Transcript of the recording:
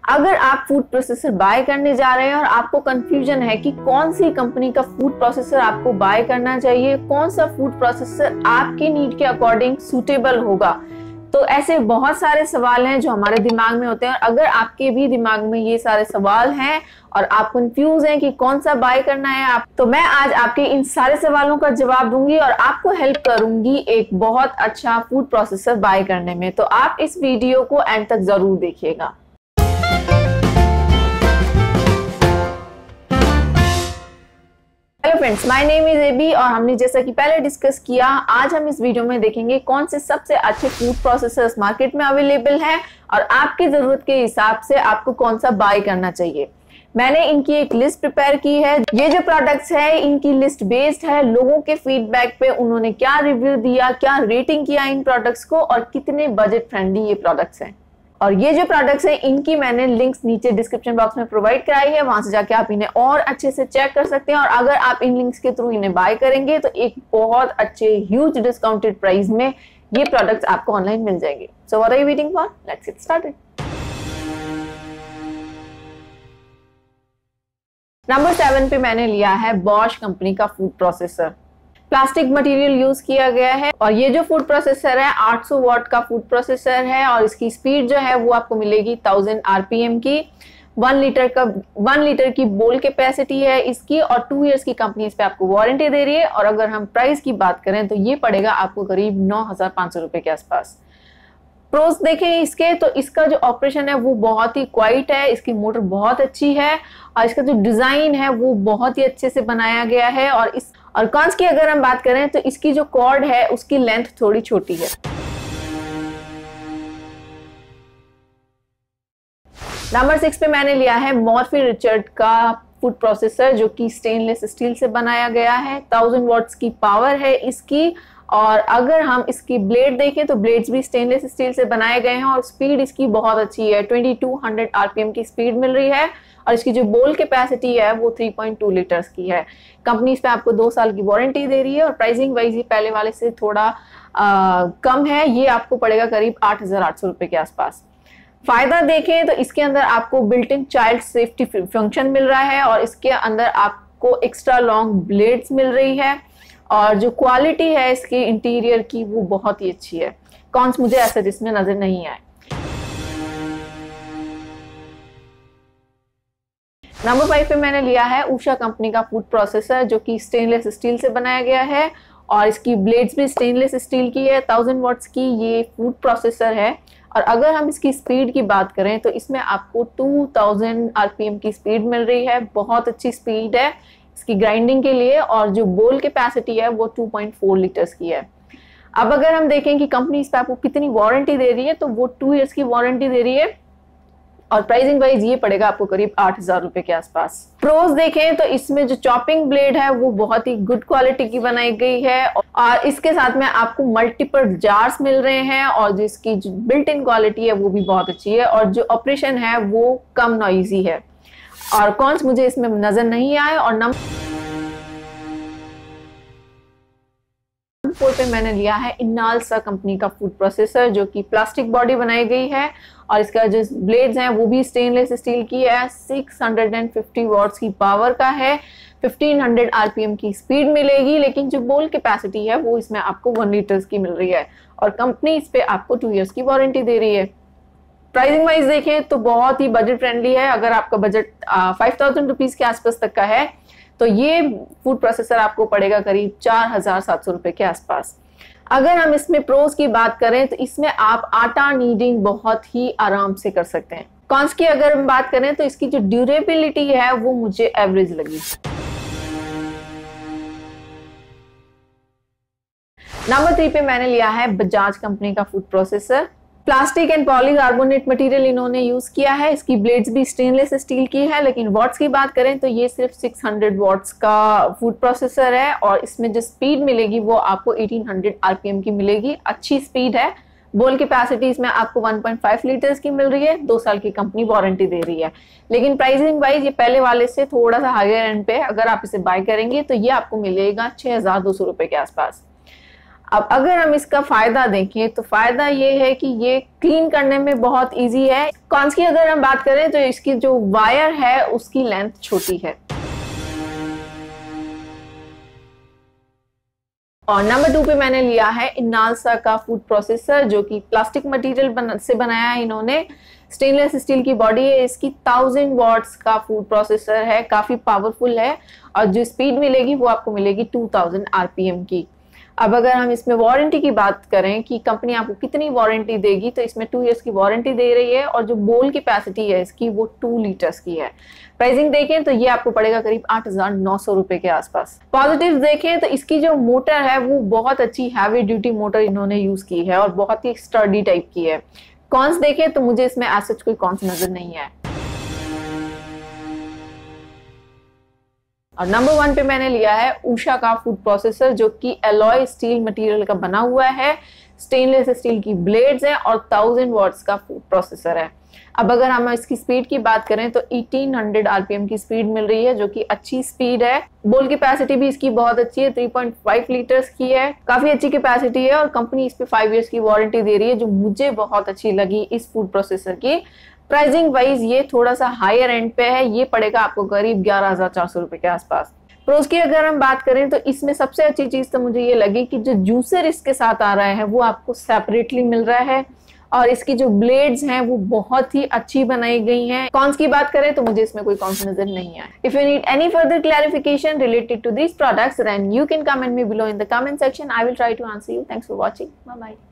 अगर आप food processor bye करने जा रहे हैं और आपको कंफ्यूजन है कि कौन सी कंपनी का फूड प्रोसेसर आपको बाय करना चाहिए, कौन सा फूड प्रोसेसर आपके नीड के अकॉर्डिंग सूटेबल होगा, तो ऐसे बहुत सारे सवाल हैं जो हमारे दिमाग में होते हैं। और अगर आपके भी दिमाग में ये सारे सवाल हैं और आप कंफ्यूज हैं कि कौन सा बाय करना है आप, तो मैं आज आपके इन सारे सवालों का जवाब दूंगी और आपको हेल्प करूंगी एक बहुत अच्छा फूड प्रोसेसर बाय करने में। तो आप इस वीडियो को एंड तक जरूर देखिएगा। Hello friends, my name is AB और हमने जैसा कि पहले डिस्कस किया, आज हम इस वीडियो में देखेंगे कौन से सबसे अच्छे फूड प्रोसेसर्स मार्केट में अवेलेबल हैं और आपकी जरूरत के हिसाब से आपको कौन सा बाय करना चाहिए। मैंने इनकी एक लिस्ट प्रिपेयर की है। ये जो प्रोडक्ट्स है इनकी लिस्ट बेस्ड है लोगों के फीडबैक पे, उन्होंने क्या रिव्यू दिया, क्या रेटिंग किया इन प्रोडक्ट्स को और कितने बजट फ्रेंडली ये प्रोडक्ट्स हैं। और ये जो प्रोडक्ट्स हैं इनकी मैंने लिंक्स नीचे डिस्क्रिप्शन बॉक्स में प्रोवाइड कराई है, वहां से जाके आप इन्हें और अच्छे से चेक कर सकते हैं। और अगर आप इन लिंक्स के थ्रू इन्हें बाय करेंगे तो एक बहुत अच्छे ह्यूज डिस्काउंटेड प्राइस में ये प्रोडक्ट्स आपको ऑनलाइन मिल जाएंगे। So what are you waiting for? Let's get started. Number 7 पे मैंने लिया है बॉश कंपनी का food processor. Plastic material use किया गया है और ये जो फूड प्रोसेसर है 800 वॉट का फूड प्रोसेसर है और इसकी स्पीड जो है वो आपको मिलेगी 1000 आरपीएम की। 1 लीटर की बोल कैपेसिटी है इसकी और 2 इयर्स की कंपनी इस पे आपको वारंटी दे रही है। और अगर हम प्राइस की बात करें तो ये पड़ेगा आपको करीब 9500 रुपए के आसपास। प्रोस देखें इसके, तो इसका जो ऑपरेशन है वो बहुत ही क्वाइट है, इसकी मोटर बहुत अच्छी है और इसका जो डिजाइन है वो बहुत ही अच्छे से बनाया गया है। और कॉन्स की अगर हम बात करें तो इसकी जो कॉर्ड है उसकी लेंथ थोड़ी छोटी है। नंबर 6 पे मैंने लिया है मॉर्फी रिचर्ड का फूड प्रोसेसर जो कि स्टेनलेस स्टील से बनाया गया है। 1000 वॉट्स की पावर है इसकी और अगर हम इसकी ब्लेड देखें तो ब्लेड्स भी स्टेनलेस स्टील से बनाए गए हैं और स्पीड इसकी बहुत अच्छी है। 2200 आरपीएम की स्पीड मिल रही है और इसकी जो बोल कैपेसिटी है वो 3.2 लीटर्स की है। कंपनी इस पे आपको 2 साल की वारंटी दे रही है और प्राइसिंग वाइज ये पहले वाले से थोड़ा कम है। ये आपको पड़ेगा करीब 8800 रुपए के आसपास। फायदा देखें तो इसके अंदर आपको built in child safety function मिल रहा है और इसके अंदर आपको एक्स्ट्रा लॉन्ग ब्लेड्स मिल रही है और जो क्वालिटी है इसकी इंटीरियर की वो बहुत ही अच्छी है। कॉन्स मुझे ऐसे जिसमें नजर नहीं आए। नंबर 5 पे मैंने लिया है उषा कंपनी का फूड प्रोसेसर जो कि स्टेनलेस स्टील से बनाया गया है और इसकी ब्लेड्स भी स्टेनलेस स्टील की है। 1000 वॉट्स की ये फूड प्रोसेसर है और अगर हम इसकी स्पीड की बात करें तो इसमें आपको 2000 आरपीएम की स्पीड मिल रही है। बहुत अच्छी स्पीड है इसकी ग्राइंडिंग के लिए और जो बोल कैपेसिटी है वो 2.4 लीटर्स की है। अब अगर हम देखें कि कंपनी इस पे आपको कितनी वारंटी दे रही है तो वो 2 इयर्स की वारंटी दे रही है और प्राइसिंग वाइज ये पड़ेगा आपको करीब 8000 रुपए के आसपास। प्रोस देखें तो इसमें जो चॉपिंग ब्लेड है वो बहुत ही गुड क्वालिटी की बनाई गई है और इसके साथ में आपको मल्टीपल जार्स मिल रहे हैं और जिसकी जो बिल्ट इन क्वालिटी है वो भी बहुत अच्छी है और जो ऑपरेशन है वो कम नॉइजी है। और कॉन्स मुझे इसमें नजर नहीं आए। और नंबर 4 पे मैंने लिया है इनालसा कंपनी का फूड प्रोसेसर जो कि प्लास्टिक बॉडी बनाई गई है और इसका जो ब्लेड्स हैं वो भी स्टेनलेस स्टील की है। 650 वॉट्स की पावर का है। 1500 आरपीएम की स्पीड मिलेगी लेकिन जो बोल कैपेसिटी है वो इसमें आपको 1 लीटर्स की मिल रही है और कंपनी इस पे आपको 2 इयर्स की वारंटी दे रही है। प्राइसिंग वाइज देखें तो बहुत ही बजट फ्रेंडली है। अगर आपका बजट 5000 रुपीज के आसपास तक का है तो ये फूड प्रोसेसर आपको पड़ेगा करीब 4700 रुपए के आसपास। अगर हम इसमें प्रोस की बात करें तो इसमें आप आटा नीडिंग बहुत ही आराम से कर सकते हैं। कॉन्स की अगर हम बात करें तो इसकी जो ड्यूरेबिलिटी है वो मुझे एवरेज लगी। नंबर 3 पे मैंने लिया है बजाज कंपनी का food processor. Plastic and polycarbonate material इन्होंने यूज किया है। इसकी ब्लेड्स भी स्टेनलेस स्टील की है लेकिन वॉट्स की बात करें तो ये सिर्फ 600 वॉट्स का फूड प्रोसेसर है और इसमें जो स्पीड मिलेगी वो आपको 1800 आरपीएम की मिलेगी। अच्छी स्पीड है। बोल कैपेसिटी इसमें आपको 1.5 लीटर्स की मिल रही है। 2 साल की कंपनी वारंटी दे रही है लेकिन प्राइसिंग वाइज ये पहले वाले से थोड़ा सा हायर एंड पे अगर आप इसे बाय करेंगे तो ये आपको मिलेगा 6200 रुपए के आसपास। अब अगर हम इसका फायदा देखें तो फायदा ये है कि ये क्लीन करने में बहुत इजी है। कॉन्स की अगर हम बात करें तो इसकी जो वायर है उसकी लेंथ छोटी है। और नंबर 2 पे मैंने लिया है इनालसा का फूड प्रोसेसर, जो कि प्लास्टिक मटेरियल से बनाया है इन्होंने। स्टेनलेस स्टील की बॉडी है इसकी, 1000 वॉट्स का फूड प्रोसेसर है, काफी पावरफुल है। और जो स्पीड मिलेगी वो आपको मिलेगी 2000 आरपीएम की। अब अगर हम इसमें वारंटी की बात करें कि कंपनी आपको कितनी वारंटी देगी, तो इसमें 2 इयर्स की वारंटी दे रही है। और जो बोल कैपेसिटी है इसकी वो 2 लीटर्स की है। प्राइसिंग देखें तो ये आपको पड़ेगा करीब 8,900 रुपए के आसपास। पॉजिटिव देखें तो इसकी जो मोटर है वो बहुत अच्छी हैवी ड्यूटी मोटर इन्होंने यूज की है और बहुत ही स्टर्डी टाइप की है। कॉन्स देखें तो मुझे इसमें ऐसा कोई कॉन्स नजर नहीं है। और नंबर 1 पे मैंने लिया है उषा का फूड प्रोसेसर, जो कि एलॉय स्टील मटेरियल का बना हुआ है। स्टेनलेस स्टील की ब्लेड्स है और 1000 वॉट्स का फूड प्रोसेसर है। अब अगर हम इसकी स्पीड की बात करें तो 1800 आरपीएम की स्पीड मिल रही है, जो कि अच्छी स्पीड है। बोल कैपेसिटी भी इसकी बहुत अच्छी है, 3.5 लीटर्स की है, काफी अच्छी कैपेसिटी है। और कंपनी इस पे 5 इयर्स की वारंटी दे रही है, जो मुझे बहुत अच्छी लगी इस फूड प्रोसेसर की। प्राइसिंग वाइज ये थोड़ा सा हायर एंड पे है, ये पड़ेगा आपको करीब 11,400 रुपए के आसपास। प्रोज की अगर हम बात करें तो इसमें सबसे अच्छी चीज तो मुझे ये लगी कि जो जूसर इसके साथ आ रहा है वो आपको सेपरेटली मिल रहा है। और इसकी जो ब्लेड्स हैं वो बहुत ही अच्छी बनाई गई हैं। कॉन्स की बात करें तो मुझे इसमें कोई कॉन्स नजर नहीं आया। If you need any further clarification related to these products, then you can comment me below in the comment section. I will try to answer you. Thanks for watching. Bye bye.